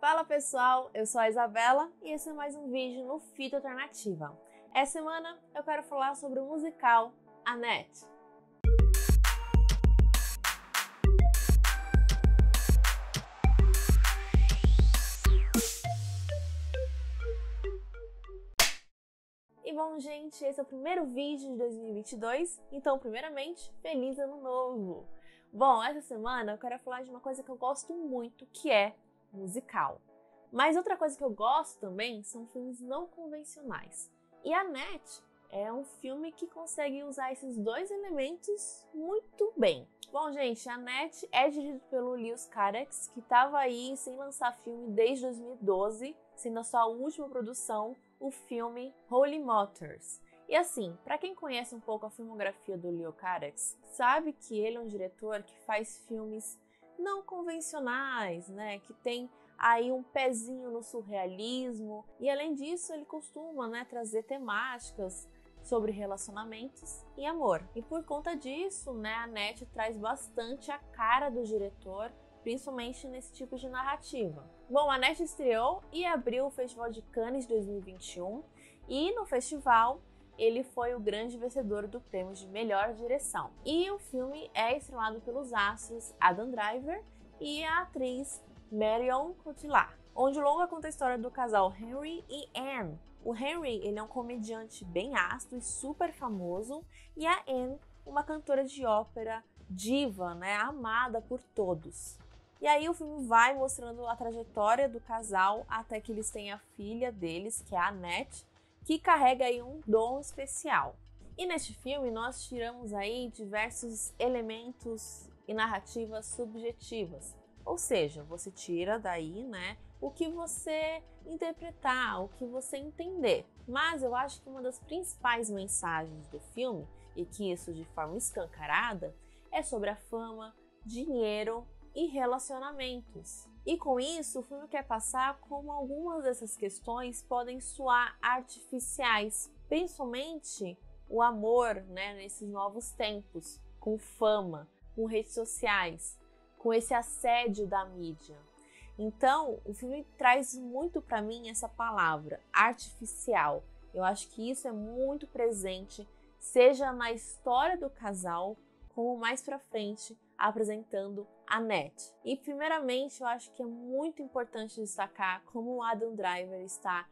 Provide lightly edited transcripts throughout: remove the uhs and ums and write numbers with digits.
Fala pessoal, eu sou a Isabela e esse é mais um vídeo no Fita Alternativa. Essa semana eu quero falar sobre o musical Annette. E bom, gente, esse é o primeiro vídeo de 2022, então primeiramente, feliz ano novo! Bom, essa semana eu quero falar de uma coisa que eu gosto muito, que é musical. Mas outra coisa que eu gosto também são filmes não convencionais. E Annette é um filme que consegue usar esses dois elementos muito bem. Bom, gente, Annette é dirigido pelo Lewis Carax, que estava aí sem lançar filme desde 2012, sendo a sua última produção o filme Holy Motors. E assim, para quem conhece um pouco a filmografia do Lewis Carax, sabe que ele é um diretor que faz filmes não convencionais, né? Que tem aí um pezinho no surrealismo e além disso ele costuma, trazer temáticas sobre relacionamentos e amor. E por conta disso, a Annette traz bastante a cara do diretor, principalmente nesse tipo de narrativa. Bom, a Annette estreou e abriu o Festival de Cannes 2021 e no festival ele foi o grande vencedor do prêmio de melhor direção. E o filme é estrelado pelos astros Adam Driver e a atriz Marion Cotillard, onde o longa conta a história do casal Henry e Anne. O Henry, ele é um comediante bem ácido e super famoso, e a Anne, uma cantora de ópera diva, amada por todos. E aí o filme vai mostrando a trajetória do casal até que eles têm a filha deles, que é a Annette, que carrega aí um dom especial. E neste filme nós tiramos aí diversos elementos e narrativas subjetivas. Ou seja, você tira daí, o que você interpretar, o que você entender. Mas eu acho que uma das principais mensagens do filme, e que isso de forma escancarada, é sobre a fama, dinheiro e relacionamentos. E com isso, o filme quer passar como algumas dessas questões podem soar artificiais, principalmente o amor, nesses novos tempos, com fama, com redes sociais, com esse assédio da mídia. Então, o filme traz muito para mim essa palavra, artificial. Eu acho que isso é muito presente, seja na história do casal, como mais para frente, apresentando Annette. E primeiramente, eu acho que é muito importante destacar como o Adam Driver está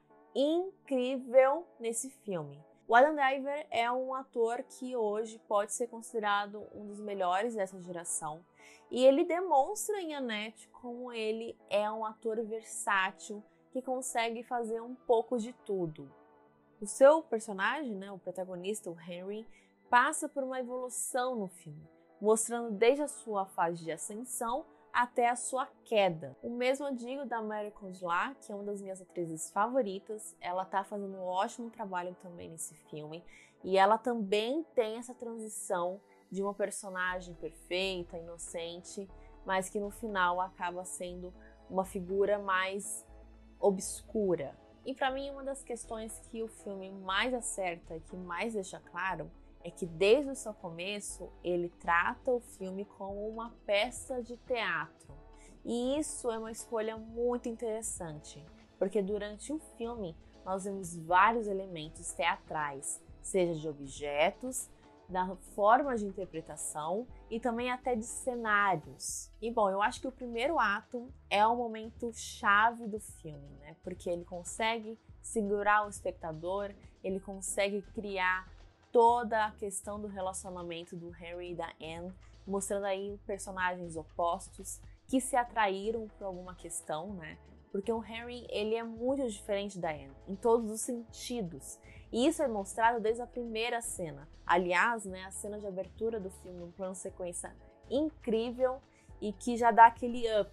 incrível nesse filme. O Adam Driver é um ator que hoje pode ser considerado um dos melhores dessa geração e ele demonstra em Annette como ele é um ator versátil que consegue fazer um pouco de tudo. O seu personagem, o protagonista, o Henry, passa por uma evolução no filme, mostrando desde a sua fase de ascensão até a sua queda. O mesmo eu digo da Marion Cotillard, que é uma das minhas atrizes favoritas. Ela tá fazendo um ótimo trabalho também nesse filme. E ela também tem essa transição de uma personagem perfeita, inocente, mas que no final acaba sendo uma figura mais obscura. E para mim, uma das questões que o filme mais acerta e que mais deixa claro é que desde o seu começo ele trata o filme como uma peça de teatro. E isso é uma escolha muito interessante, porque durante o filme nós vemos vários elementos teatrais, seja de objetos, da forma de interpretação e também até de cenários. E bom, eu acho que o primeiro ato é o momento chave do filme, porque ele consegue segurar o espectador, ele consegue criar toda a questão do relacionamento do Henry e da Anne, mostrando aí personagens opostos que se atraíram por alguma questão, Porque o Henry, ele é muito diferente da Anne, em todos os sentidos. E isso é mostrado desde a primeira cena. Aliás, a cena de abertura do filme, um plano sequência incrível e que já dá aquele up,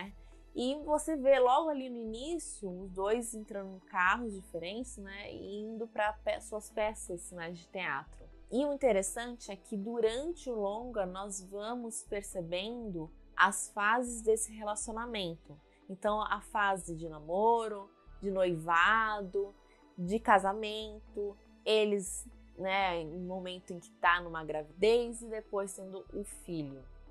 E você vê logo ali no início os dois entrando em carros diferentes, e indo para suas peças, de teatro. E o interessante é que durante o longa nós vamos percebendo as fases desse relacionamento. Então a fase de namoro, de noivado, de casamento, eles, no momento em que tá numa gravidez e depois tendo o filho.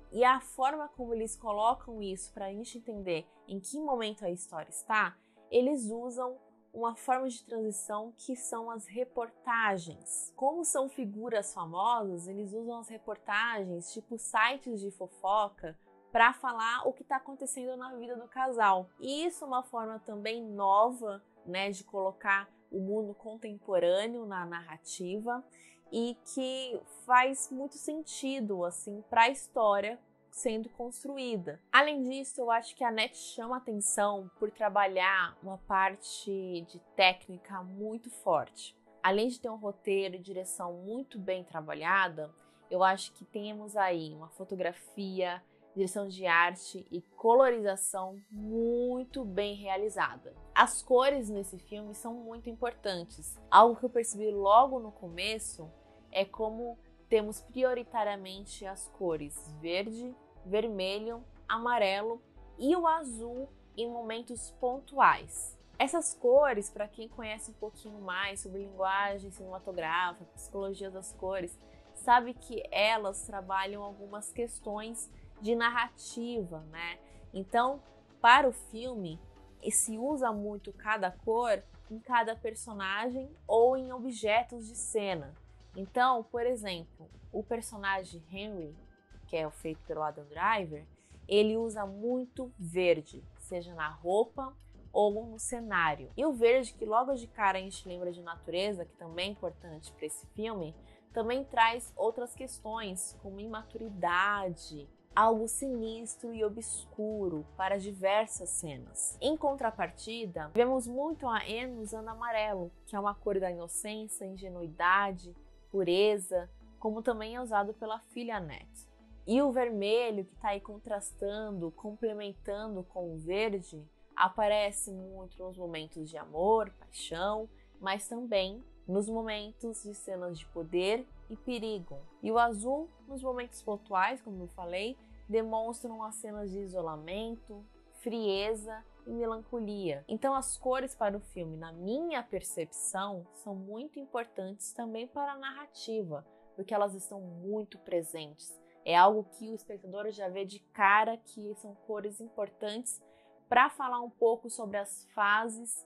E a forma como eles colocam isso para a gente entender em que momento a história está, eles usam uma forma de transição que são as reportagens. Como são figuras famosas, eles usam as reportagens, tipo sites de fofoca, para falar o que está acontecendo na vida do casal. E isso é uma forma também nova, né, de colocar o mundo contemporâneo na narrativa e que faz muito sentido assim para a história sendo construída. Além disso, eu acho que a NET chama atenção por trabalhar uma parte de técnica muito forte. Além de ter um roteiro e direção muito bem trabalhada, eu acho que temos aí uma fotografia, direção de arte e colorização muito bem realizada. As cores nesse filme são muito importantes. Algo que eu percebi logo no começo é como temos prioritariamente as cores verde, vermelho, amarelo e o azul em momentos pontuais. Essas cores, para quem conhece um pouquinho mais sobre linguagem cinematográfica, psicologia das cores, sabe que elas trabalham algumas questões de narrativa, né? Então, para o filme, se usa muito cada cor em cada personagem ou em objetos de cena. Então, por exemplo, o personagem Henry, que é feito pelo Adam Driver, ele usa muito verde, seja na roupa ou no cenário. E o verde, que logo de cara a gente lembra de natureza, que também é importante para esse filme, também traz outras questões, como imaturidade, algo sinistro e obscuro para diversas cenas. Em contrapartida, vemos muito a Anne usando amarelo, que é uma cor da inocência, ingenuidade, pureza, como também é usado pela filha Annette. E o vermelho, que está aí contrastando, complementando com o verde, aparece muito nos momentos de amor, paixão, mas também nos momentos de cenas de poder e perigo. E o azul, nos momentos pontuais, como eu falei, demonstram as cenas de isolamento, frieza e melancolia. Então as cores para o filme, na minha percepção, são muito importantes também para a narrativa, porque elas estão muito presentes. É algo que o espectador já vê de cara que são cores importantes para falar um pouco sobre as fases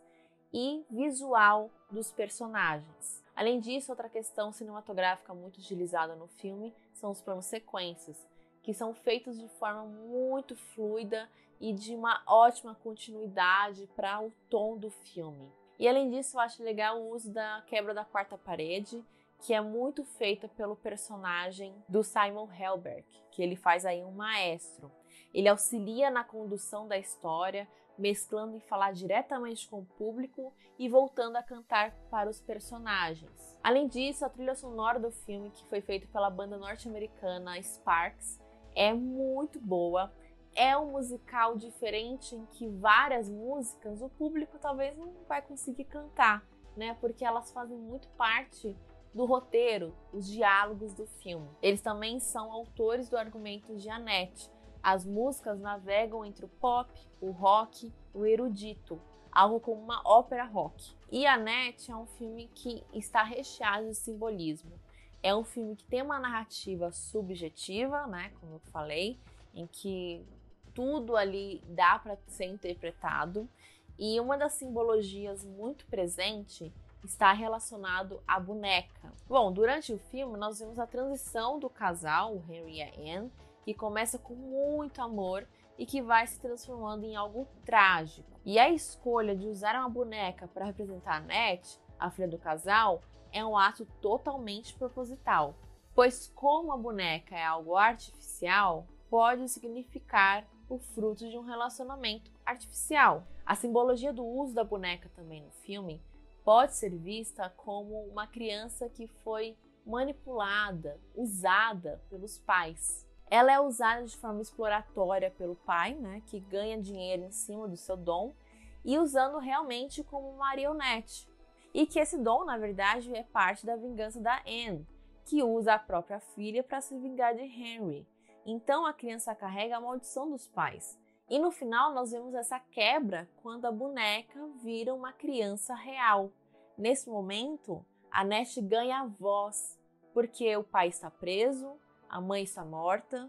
e visual dos personagens. Além disso, outra questão cinematográfica muito utilizada no filme são os planos sequências, que são feitos de forma muito fluida e de uma ótima continuidade para o tom do filme. E além disso, eu acho legal o uso da quebra da quarta parede, que é muito feita pelo personagem do Simon Helberg, que ele faz aí um maestro. Ele auxilia na condução da história, mesclando em falar diretamente com o público e voltando a cantar para os personagens. Além disso, a trilha sonora do filme, que foi feita pela banda norte-americana Sparks, é muito boa. É um musical diferente em que várias músicas o público talvez não vai conseguir cantar, né? Porque elas fazem muito parte do roteiro, os diálogos do filme. Eles também são autores do argumento de Annette. As músicas navegam entre o pop, o rock, o erudito, algo como uma ópera rock. E Annette é um filme que está recheado de simbolismo. É um filme que tem uma narrativa subjetiva, né, como eu falei, em que tudo ali dá para ser interpretado. E uma das simbologias muito presente está relacionado à boneca. Bom, durante o filme nós vemos a transição do casal, o Henry e a Anne, que começa com muito amor e que vai se transformando em algo trágico. E a escolha de usar uma boneca para representar a Annette, a filha do casal, é um ato totalmente proposital, pois como a boneca é algo artificial, pode significar o fruto de um relacionamento artificial. A simbologia do uso da boneca também no filme pode ser vista como uma criança que foi manipulada, usada pelos pais. Ela é usada de forma exploratória pelo pai, né, que ganha dinheiro em cima do seu dom, e usando realmente como marionete. E que esse dom, na verdade, é parte da vingança da Anne, que usa a própria filha para se vingar de Henry. Então a criança carrega a maldição dos pais. E no final nós vemos essa quebra quando a boneca vira uma criança real. Nesse momento, a Annette ganha a voz, porque o pai está preso, a mãe está morta,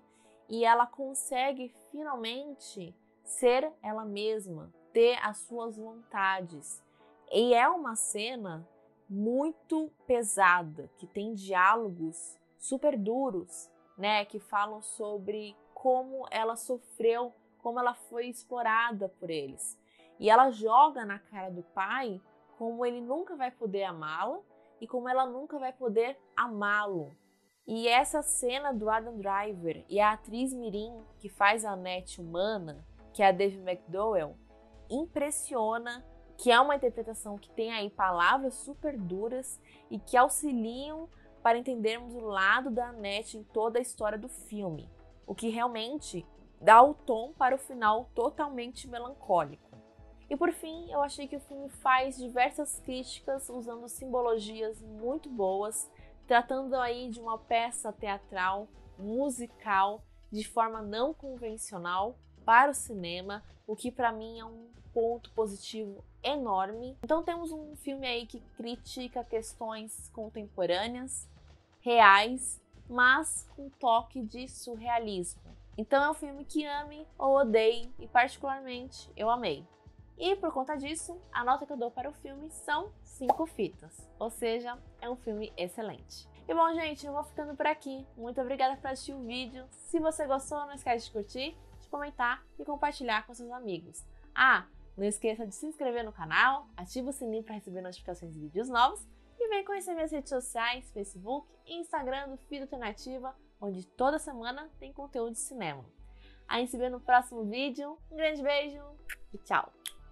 e ela consegue finalmente ser ela mesma, ter as suas vontades. E é uma cena muito pesada, que tem diálogos super duros, né, que falam sobre como ela sofreu, como ela foi explorada por eles. E ela joga na cara do pai como ele nunca vai poder amá-la e como ela nunca vai poder amá-lo. E essa cena do Adam Driver e a atriz mirim que faz a Annette humana, que é a Dave McDowell, impressiona, que é uma interpretação que tem aí palavras super duras e que auxiliam para entendermos o lado da Annette em toda a história do filme, o que realmente dá o tom para o final totalmente melancólico. E por fim, eu achei que o filme faz diversas críticas usando simbologias muito boas, tratando aí de uma peça teatral, musical, de forma não convencional para o cinema, o que para mim é um ponto positivo enorme. Então temos um filme aí que critica questões contemporâneas, reais, mas com um toque de surrealismo. Então é um filme que ame ou odeie, e particularmente eu amei. E por conta disso, a nota que eu dou para o filme são 5 fitas, ou seja, é um filme excelente. E bom, gente, eu vou ficando por aqui. Muito obrigada por assistir o vídeo. Se você gostou, não esquece de curtir, de comentar e compartilhar com seus amigos. Ah, não esqueça de se inscrever no canal, ativa o sininho para receber notificações de vídeos novos e vem conhecer minhas redes sociais, Facebook e Instagram do Fita Alternativa, onde toda semana tem conteúdo de cinema. A gente se vê no próximo vídeo. Um grande beijo e tchau!